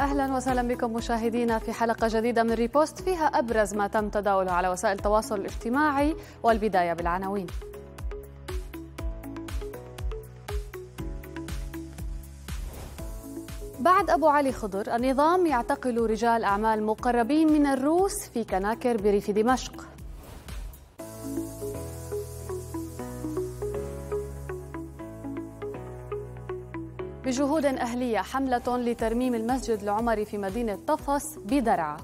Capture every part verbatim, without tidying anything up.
أهلا وسهلا بكم مشاهدينا في حلقة جديدة من ريبوست فيها أبرز ما تم تداوله على وسائل التواصل الاجتماعي، والبداية بالعناوين. بعد أبو علي خضر، النظام يعتقل رجال أعمال مقربين من الروس في كناكر بريف دمشق. بجهود أهلية، حملة لترميم المسجد العمري في مدينة طفس بدرعا.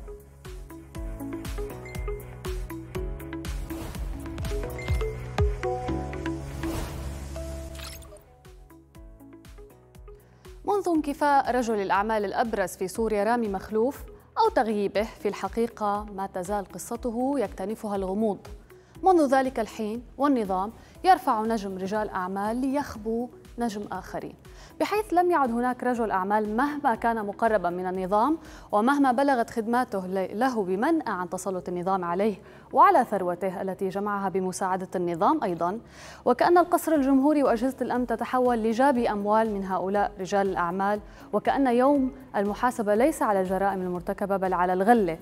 منذ انكفاء رجل الأعمال الأبرز في سوريا رامي مخلوف أو تغييبه، في الحقيقة ما تزال قصته يكتنفها الغموض. منذ ذلك الحين والنظام يرفع نجم رجال أعمال ليخبو نجم آخرين، بحيث لم يعد هناك رجل أعمال مهما كان مقربا من النظام ومهما بلغت خدماته له بمنأى عن تسلط النظام عليه وعلى ثروته التي جمعها بمساعدة النظام أيضا، وكأن القصر الجمهوري وأجهزة الأمن تتحول لجابي أموال من هؤلاء رجال الأعمال، وكأن يوم المحاسبة ليس على الجرائم المرتكبة بل على الغلة.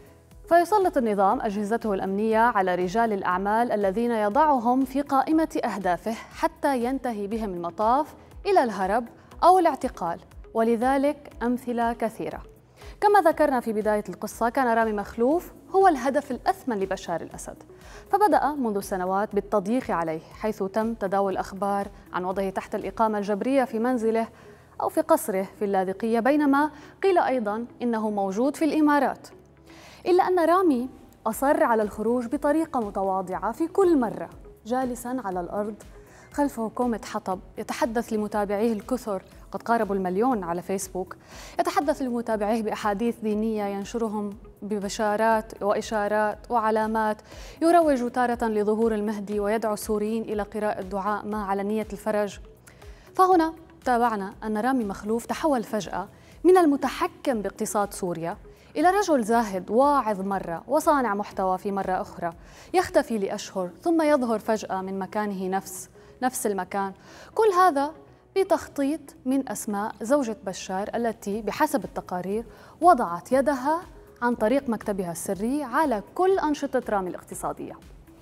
فيسلط النظام أجهزته الأمنية على رجال الأعمال الذين يضعهم في قائمة أهدافه حتى ينتهي بهم المطاف إلى الهرب أو الاعتقال، ولذلك أمثلة كثيرة. كما ذكرنا في بداية القصة، كان رامي مخلوف هو الهدف الأثمن لبشار الأسد، فبدأ منذ سنوات بالتضييق عليه، حيث تم تداول أخبار عن وضعه تحت الإقامة الجبرية في منزله أو في قصره في اللاذقية، بينما قيل أيضا إنه موجود في الإمارات. إلا أن رامي أصر على الخروج بطريقة متواضعة في كل مرة، جالساً على الأرض خلفه كومة حطب، يتحدث لمتابعيه الكثر قد قاربوا المليون على فيسبوك، يتحدث لمتابعيه بأحاديث دينية ينشرهم ببشارات وإشارات وعلامات، يروج تارة لظهور المهدي ويدعو السوريين إلى قراءة دعاء ما على نية الفرج. فهنا تابعنا أن رامي مخلوف تحول فجأة من المتحكم باقتصاد سوريا إلى رجل زاهد واعظ مرة وصانع محتوى في مرة أخرى، يختفي لأشهر ثم يظهر فجأة من مكانه نفس نفس المكان. كل هذا بتخطيط من أسماء زوجة بشار التي بحسب التقارير وضعت يدها عن طريق مكتبها السري على كل أنشطة رامي الاقتصادية.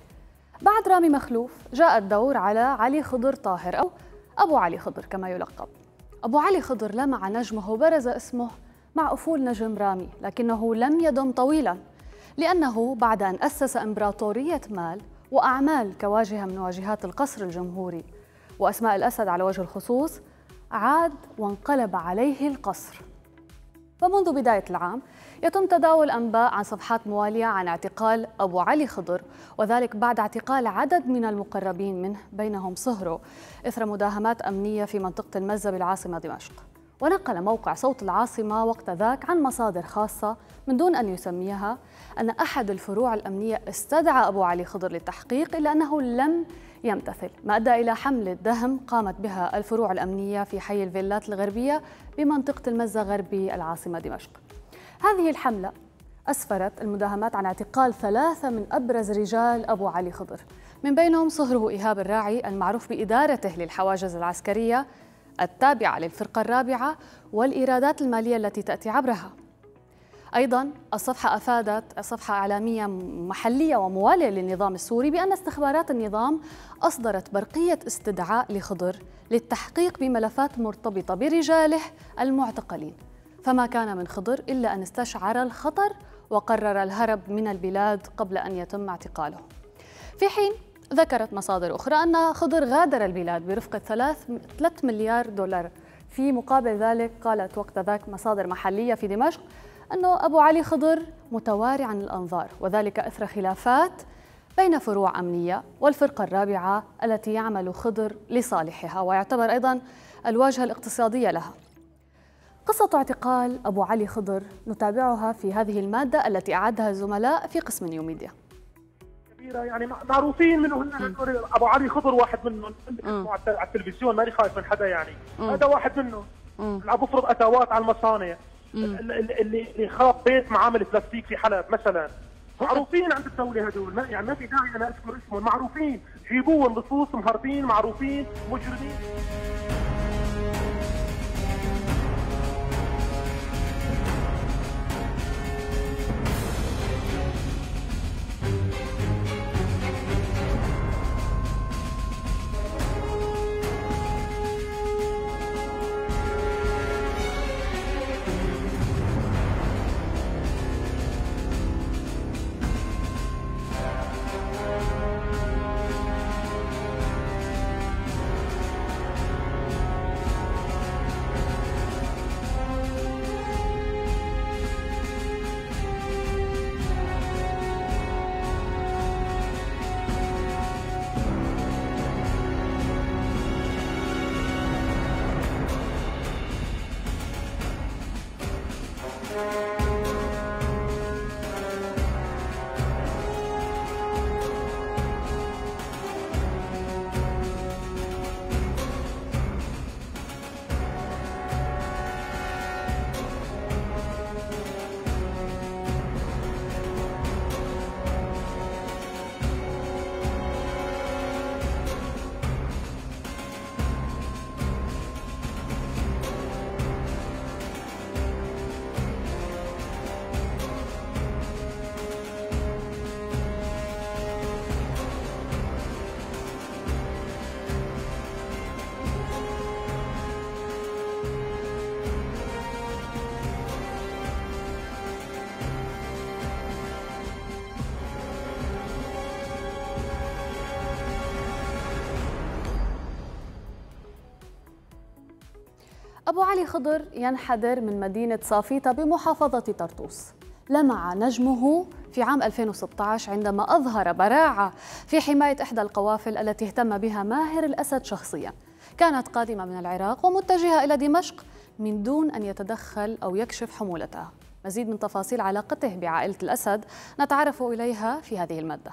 بعد رامي مخلوف جاء الدور على علي خضر طاهر أو أبو علي خضر كما يلقب. أبو علي خضر لمع نجمه وبرز اسمه مع أفول نجم رامي، لكنه لم يدم طويلا، لأنه بعد أن أسس إمبراطورية مال وأعمال كواجهة من واجهات القصر الجمهوري وأسماء الأسد على وجه الخصوص، عاد وانقلب عليه القصر. فمنذ بداية العام يتم تداول أنباء عن صفحات موالية عن اعتقال أبو علي خضر، وذلك بعد اعتقال عدد من المقربين منه بينهم صهره إثر مداهمات أمنية في منطقة المزة بالعاصمة دمشق. ونقل موقع صوت العاصمة وقت ذاك عن مصادر خاصة من دون أن يسميها أن أحد الفروع الأمنية استدعى أبو علي خضر للتحقيق، إلا أنه لم يمتثل، ما أدى إلى حملة دهم قامت بها الفروع الأمنية في حي الفيلات الغربية بمنطقة المزة غربي العاصمة دمشق. هذه الحملة أسفرت المداهمات عن اعتقال ثلاثة من أبرز رجال أبو علي خضر، من بينهم صهره إيهاب الراعي المعروف بإدارته للحواجز العسكرية التابعة للفرقة الرابعة والإيرادات المالية التي تأتي عبرها. أيضاً الصفحة أفادت صفحة إعلامية محلية وموالية للنظام السوري بأن استخبارات النظام أصدرت برقية استدعاء لخضر للتحقيق بملفات مرتبطة برجاله المعتقلين، فما كان من خضر إلا أن استشعر الخطر وقرر الهرب من البلاد قبل أن يتم اعتقاله. في حين ذكرت مصادر أخرى أن خضر غادر البلاد برفقة ثلاثة مليار دولار. في مقابل ذلك قالت وقت ذاك مصادر محلية في دمشق أنه أبو علي خضر متواري عن الأنظار، وذلك إثر خلافات بين فروع أمنية والفرقة الرابعة التي يعمل خضر لصالحها ويعتبر أيضا الواجهة الاقتصادية لها. قصة اعتقال أبو علي خضر نتابعها في هذه المادة التي أعدها الزملاء في قسم نيوميديا. يعني معروفين منه هن ابو علي خضر واحد منهم على التلفزيون، ماني خايف من حدا يعني. مم. هذا واحد منهم اللي عم بفرض اتاوات على المصانع، اللي اللي خاف بيت معامل بلاستيك في حلب مثلا. معروفين عند الدوله هدول، يعني ما في داعي انا اذكر اسمهم، معروفين، جيبوهم لصوص مهربين، معروفين، مجرمين. أبو علي خضر ينحدر من مدينة صافيتا بمحافظة طرطوس. لمع نجمه في عام ألفين وستة عشر عندما أظهر براعة في حماية إحدى القوافل التي اهتم بها ماهر الأسد شخصياً. كانت قادمة من العراق ومتجهة إلى دمشق من دون أن يتدخل أو يكشف حمولتها. مزيد من تفاصيل علاقته بعائلة الأسد نتعرف إليها في هذه المادة.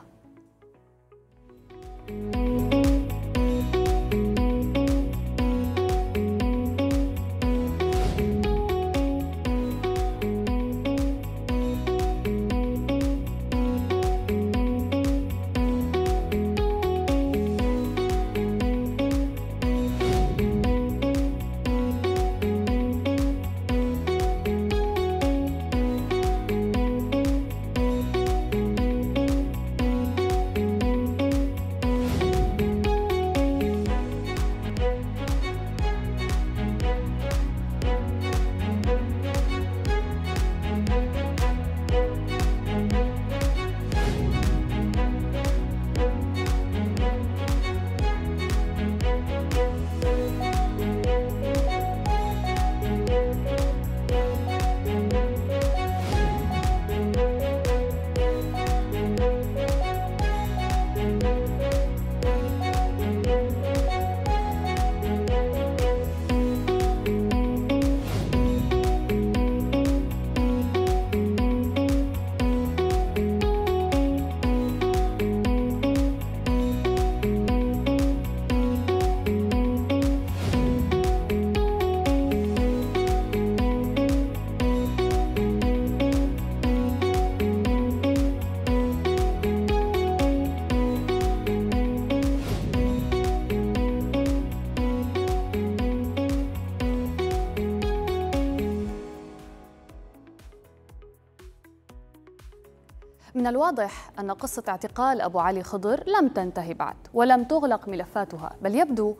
من الواضح أن قصة اعتقال أبو علي خضر لم تنتهي بعد ولم تغلق ملفاتها، بل يبدو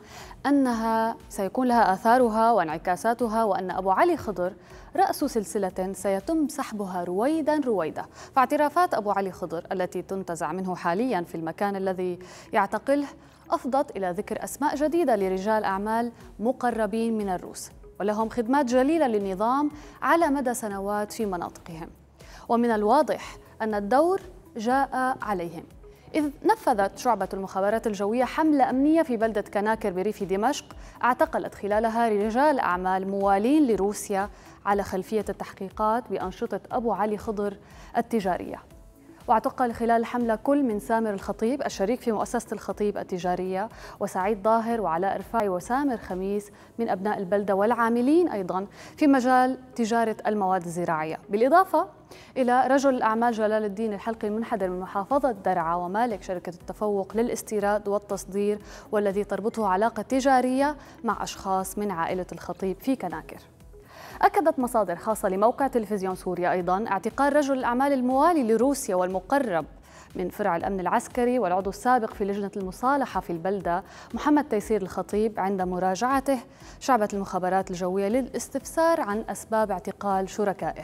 أنها سيكون لها آثارها وانعكاساتها، وأن أبو علي خضر رأس سلسلة سيتم سحبها رويدا رويدا. فاعترافات أبو علي خضر التي تنتزع منه حاليا في المكان الذي يعتقله أفضت إلى ذكر أسماء جديدة لرجال أعمال مقربين من الروس ولهم خدمات جليلة للنظام على مدى سنوات في مناطقهم. ومن الواضح أن الدور جاء عليهم، إذ نفذت شعبة المخابرات الجوية حملة أمنية في بلدة كناكر بريف دمشق اعتقلت خلالها رجال أعمال موالين لروسيا على خلفية التحقيقات بأنشطة أبو علي خضر التجارية. واعتقل خلال الحملة كل من سامر الخطيب الشريك في مؤسسة الخطيب التجارية، وسعيد ظاهر وعلاء رفاعي وسامر خميس من أبناء البلدة والعاملين أيضا في مجال تجارة المواد الزراعية، بالإضافة إلى رجل الأعمال جلال الدين الحلقي المنحدر من محافظة درعا ومالك شركة التفوق للاستيراد والتصدير، والذي تربطه علاقة تجارية مع أشخاص من عائلة الخطيب في كناكر. أكدت مصادر خاصة لموقع تلفزيون سوريا أيضاً اعتقال رجل الأعمال الموالي لروسيا والمقرب من فرع الأمن العسكري والعضو السابق في لجنة المصالحة في البلدة محمد تيسير الخطيب عند مراجعته شعبة المخابرات الجوية للاستفسار عن أسباب اعتقال شركائه.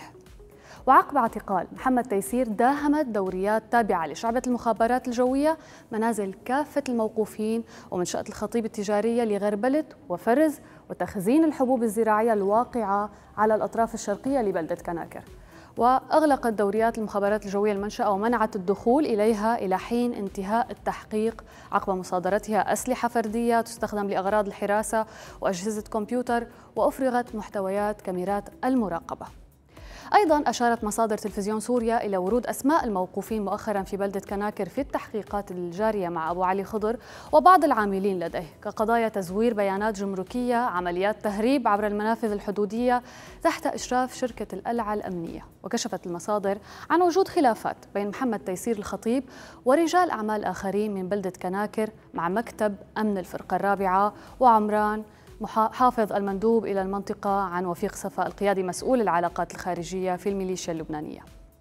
وعقب اعتقال محمد تيسير داهمت دوريات تابعة لشعبة المخابرات الجوية منازل كافة الموقوفين ومنشأة الخطيب التجارية لغربلة وفرز وتخزين الحبوب الزراعية الواقعة على الأطراف الشرقية لبلدة كناكر. وأغلقت دوريات المخابرات الجوية المنشأة ومنعت الدخول إليها إلى حين انتهاء التحقيق عقب مصادرتها أسلحة فردية تستخدم لأغراض الحراسة وأجهزة كمبيوتر، وأفرغت محتويات كاميرات المراقبة. أيضاً أشارت مصادر تلفزيون سوريا إلى ورود أسماء الموقوفين مؤخراً في بلدة كناكر في التحقيقات الجارية مع أبو علي خضر وبعض العاملين لديه كقضايا تزوير بيانات جمركية، عمليات تهريب عبر المنافذ الحدودية تحت إشراف شركة الألعى الأمنية. وكشفت المصادر عن وجود خلافات بين محمد تيسير الخطيب ورجال أعمال آخرين من بلدة كناكر مع مكتب أمن الفرقة الرابعة وعمران حافظ المندوب إلى المنطقة عن وفيق صفاء القيادي مسؤول العلاقات الخارجية في الميليشيا اللبنانية.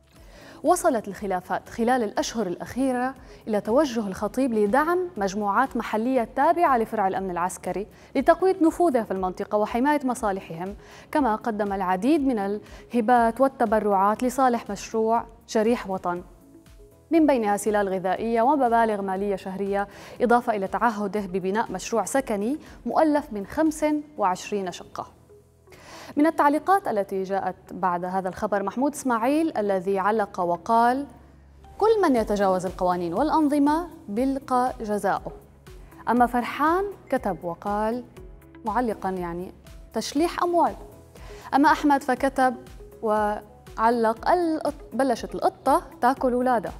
وصلت الخلافات خلال الأشهر الأخيرة إلى توجه الخطيب لدعم مجموعات محلية تابعة لفرع الأمن العسكري لتقوية نفوذه في المنطقة وحماية مصالحهم، كما قدم العديد من الهبات والتبرعات لصالح مشروع شريح وطن، من بينها سلال غذائية ومبالغ مالية شهرية، إضافة إلى تعهده ببناء مشروع سكني مؤلف من خمس وعشرين شقة. من التعليقات التي جاءت بعد هذا الخبر محمود إسماعيل الذي علق وقال: كل من يتجاوز القوانين والأنظمة بيلقى جزاؤه. أما فرحان كتب وقال معلقا يعني تشليح أموال. أما أحمد فكتب وعلق: بلشت القطة تاكل أولادها.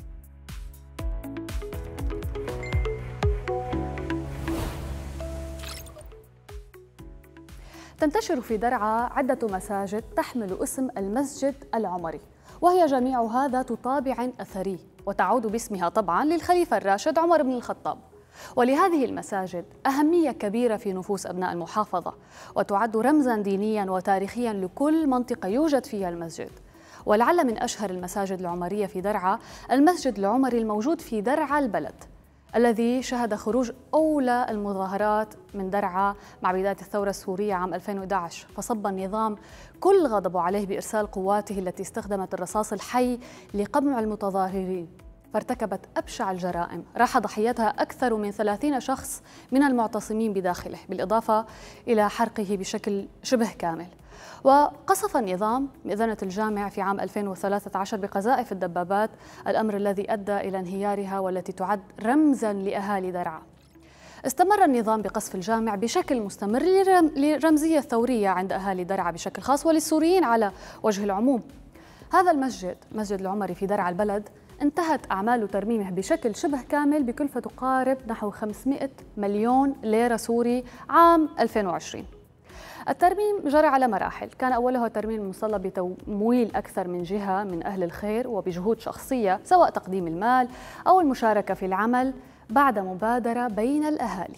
تنتشر في درعا عدة مساجد تحمل اسم المسجد العمري، وهي جميعها ذات طابع أثري، وتعود باسمها طبعاً للخليفة الراشد عمر بن الخطاب. ولهذه المساجد أهمية كبيرة في نفوس أبناء المحافظة، وتعد رمزاً دينياً وتاريخياً لكل منطقة يوجد فيها المسجد. ولعل من أشهر المساجد العمرية في درعا المسجد العمري الموجود في درعا البلد، الذي شهد خروج أولى المظاهرات من درعا مع بداية الثورة السورية عام ألفين وأحد عشر، فصب النظام كل غضبه عليه بإرسال قواته التي استخدمت الرصاص الحي لقمع المتظاهرين، فارتكبت أبشع الجرائم راح ضحيتها أكثر من ثلاثين شخص من المعتصمين بداخله، بالإضافة إلى حرقه بشكل شبه كامل. وقصف النظام مئذنة الجامع في عام ألفين وثلاثة عشر بقذائف الدبابات، الأمر الذي أدى إلى انهيارها والتي تعد رمزاً لأهالي درعا. استمر النظام بقصف الجامع بشكل مستمر للرمزية الثورية عند أهالي درعا بشكل خاص وللسوريين على وجه العموم. هذا المسجد مسجد العمري في درعا البلد انتهت أعمال ترميمه بشكل شبه كامل بكلفة تقارب نحو خمسمئة مليون ليرة سوري عام ألفين وعشرين. الترميم جرى على مراحل، كان أولها ترميم مصلى بتمويل أكثر من جهة من أهل الخير وبجهود شخصية، سواء تقديم المال أو المشاركة في العمل بعد مبادرة بين الأهالي.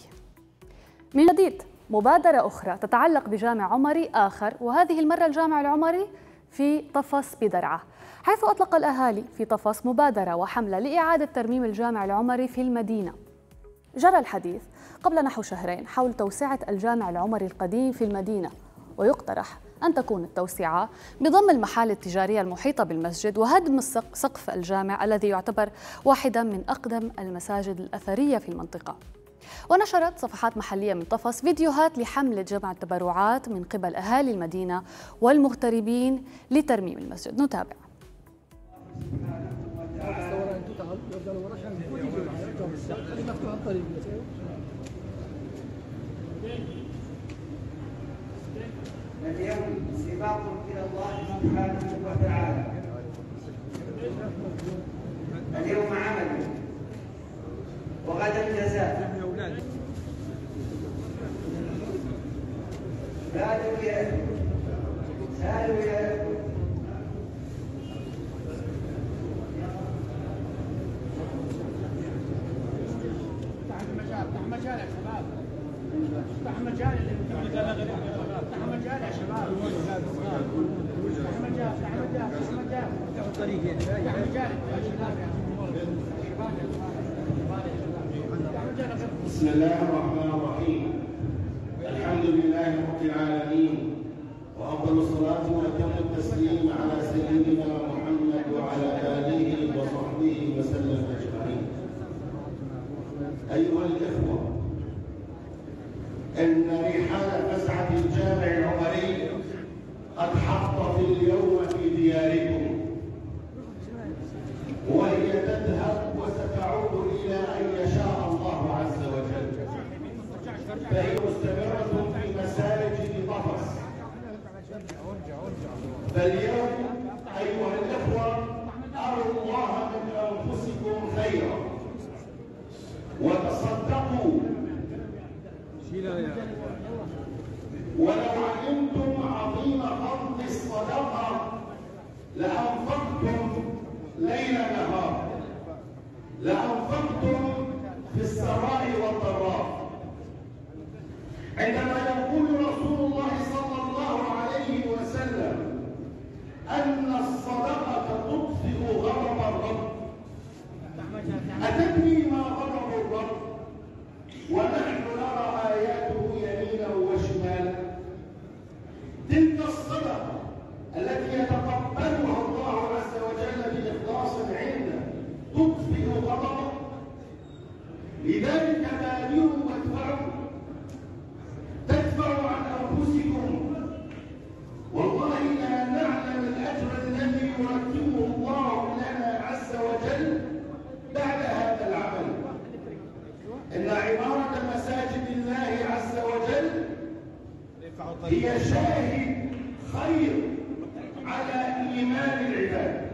من جديد مبادرة أخرى تتعلق بجامع عمري آخر، وهذه المرة الجامع العمري في طفص بدرعا، حيث أطلق الأهالي في طفص مبادرة وحملة لإعادة ترميم الجامع العمري في المدينة. جرى الحديث قبل نحو شهرين حول توسعة الجامع العمري القديم في المدينة، ويقترح أن تكون التوسعة بضم المحال التجارية المحيطة بالمسجد وهدم سقف الجامع الذي يعتبر واحدة من أقدم المساجد الأثرية في المنطقة. ونشرت صفحات محلية من طفص فيديوهات لحملة جمع التبرعات من قبل أهالي المدينة والمغتربين لترميم المسجد. نتابع. اليوم سباق إلى الله سبحانه وتعالى، اليوم عمل وغدا جزاء. سالوا يا سالوا يا افتح مجال يا شباب، افتح مجال افتح مجال يا شباب، افتح مجال افتح مجال افتح مجال افتح الطريق افتح مجال يا شباب يا شباب. بسم الله الرحمن الرحيم، الحمد لله رب العالمين، وأفضل الصلاة وأتم التسليم على سيدنا محمد وعلى آله وصحبه وسلم أجمعين. أيها الإخوة، إن رحال فزعة الجامع العمري قد حطت اليوم في دياركم، وهي تذهب وستعود إلى أن يشاء الله عز وجل، فهي مستمرة في مساجد طفص. فاليوم أيها الإخوة أروا الله من أنفسكم خيرا وتصدقوا، ولو علمتم عظيم فضل الصدقة لأنفقتم ليل نهار، لأنفقتم في السراء والضراء. عندما يقول رسول الله صلى الله عليه وسلم أن الصدقة تطفئ غضب الرب، أتدري ما غضب الرب؟ ونحن نرى آياته يمينا وشمالا. تلك الصدقة التي يتقبلها الله عز وجل بإخلاص عنده تطفئ غضبه. لذلك بادروا وادفعوا، تدفعوا عن أنفسكم هي شاهد خير على إيمان العباد.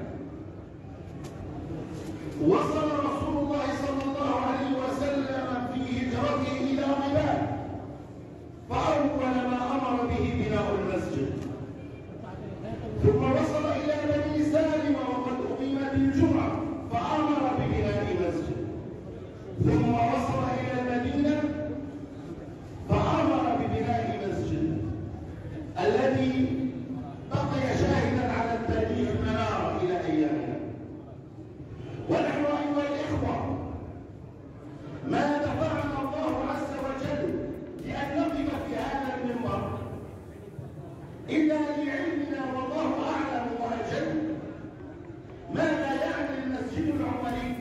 وصل رسول الله صلى الله عليه وسلم في هجرته إلى رباط، فأول ما أمر به بناء المسجد، ثم وصل إلى بني سالم وقد أقيمت الجمعة فأمر ببناء مسجد، ثم وصل إلى المدينة فأمر ببناء مسجد الذي بقي شاهدا على التاريخ منارا إلى أيامنا. ونحن أيها الإخوة ما دفعنا الله عز وجل لأن نقف في هذا المنبر إلا لعلمنا والله أعلم وأجل ماذا يعني المسجد العمري.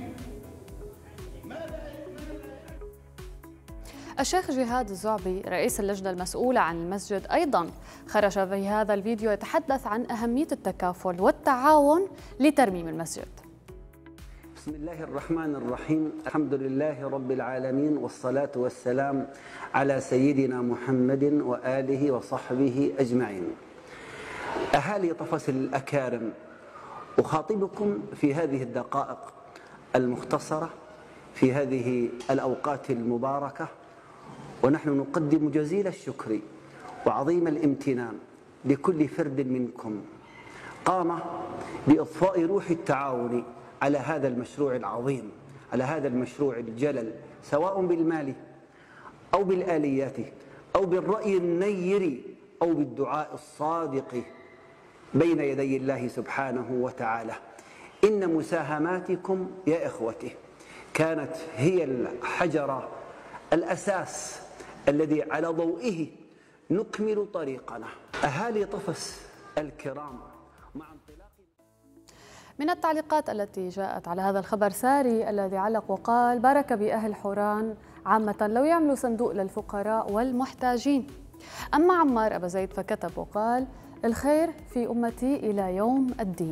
الشيخ جهاد الزعبي رئيس اللجنة المسؤولة عن المسجد أيضاً خرج في هذا الفيديو يتحدث عن أهمية التكافل والتعاون لترميم المسجد. بسم الله الرحمن الرحيم، الحمد لله رب العالمين، والصلاة والسلام على سيدنا محمد وآله وصحبه أجمعين. أهالي طفس الأكارم، أخاطبكم في هذه الدقائق المختصرة في هذه الأوقات المباركة، ونحن نقدم جزيل الشكر وعظيم الامتنان لكل فرد منكم قام بإضفاء روح التعاون على هذا المشروع العظيم، على هذا المشروع الجلل، سواء بالمال أو بالآليات أو بالرأي النير أو بالدعاء الصادق بين يدي الله سبحانه وتعالى. إن مساهماتكم يا إخوتي كانت هي الحجر الأساس الذي على ضوئه نكمل طريقنا. أهالي طفس الكرام، مع انطلاق من التعليقات التي جاءت على هذا الخبر ساري الذي علق وقال: بارك بأهل حوران عامة لو يعملوا صندوق للفقراء والمحتاجين. أما عمار أبا زيد فكتب وقال: الخير في أمتي إلى يوم الدين.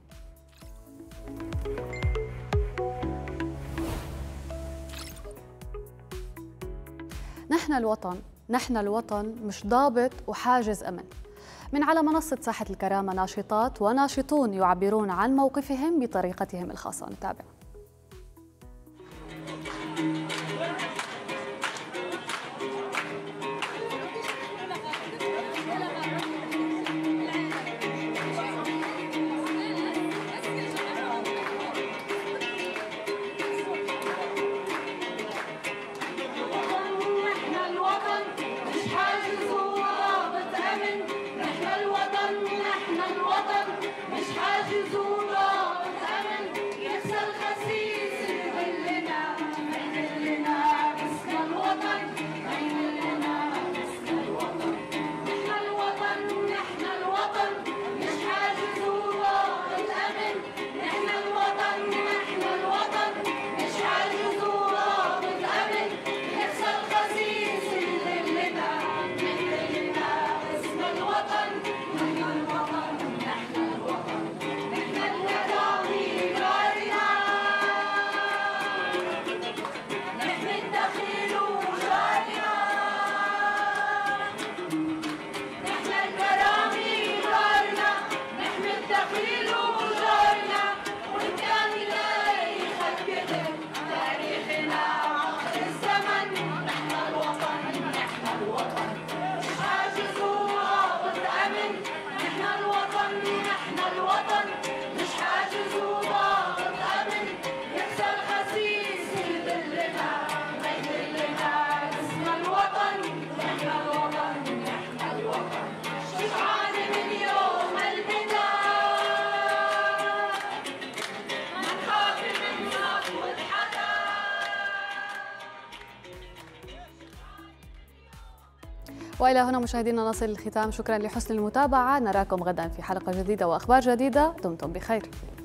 نحن الوطن، نحن الوطن مش ضابط وحاجز أمن. من على منصة ساحة الكرامة ناشطات وناشطون يعبرون عن موقفهم بطريقتهم الخاصة. نتابع. وإلى هنا مشاهدينا نصل للختام. شكرا لحسن المتابعة، نراكم غدا في حلقة جديدة وأخبار جديدة. دمتم بخير.